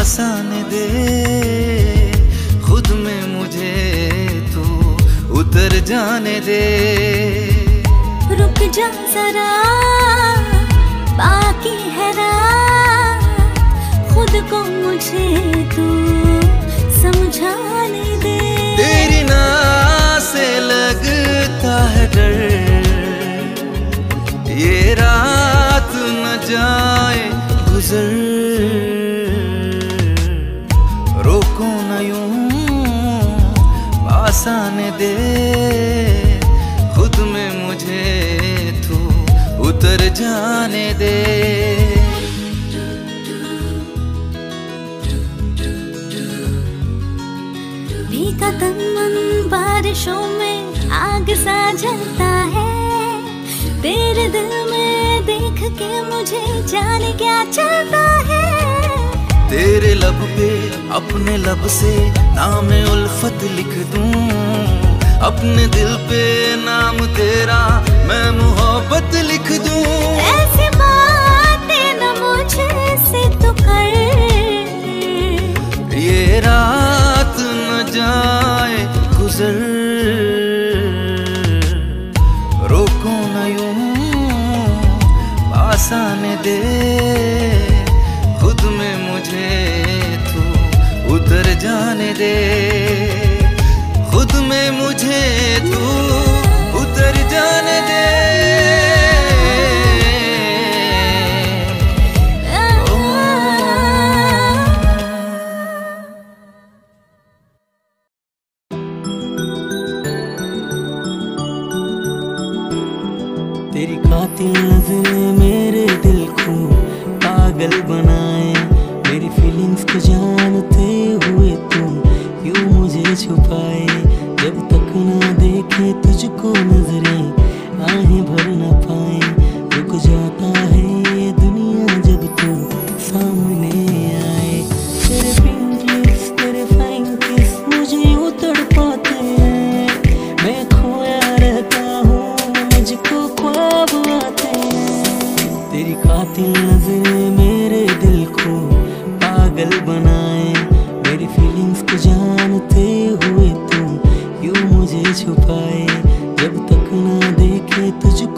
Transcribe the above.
आने दे, खुद में मुझे तू उतर जाने दे। रुक जा जरा, बाकी है रात, खुद को मुझे तू समझाने दे। तेरी नाज़ से लगता है डर, ये रात न जाए गुजर। रोको न यूं पास आने दे, खुद में मुझे तू उतर जाने दे। भीगा तन मन बारिशों में आग सा जलता है, तेरे दिल में देख के मुझे जाने क्या चलता है। तेरे लब पे अपने लब से नाम उल्फत लिख दूं, अपने दिल पे नाम तेरा मैं मोहब्बत लिख दूं। ऐसी बातें न मुझसे तो कर, ये रात न जाए गुजर। रोको न यूं पास आने दे, खुद में मुझे तू उतर जाने दे। खुद में मुझे तू उतर जाने दे। तेरी कातिल नजरें मेरे दिल को पागल बनाए, मेरी फीलिंग्स को जानते हुए तुम क्यों मुझे छुपाए। जब तक ना देखे तुझको नजरें आहें भर न पाए, रुक जाता है ये दुनिया जब तुम सामने आए। तेरे पिंक लिप्स, तेरे फाइन किस मुझे यूं तड़पाते हैं, मैं खोया रहता हूँ मुझको ख्वाब आते हैं। तेरी कातिल नजरें मेरे दिल को पागल बनाए, मेरी फीलिंग्स को जानते हुए तुम क्यों मुझे छुपाए। जब तक ना देखे तुझको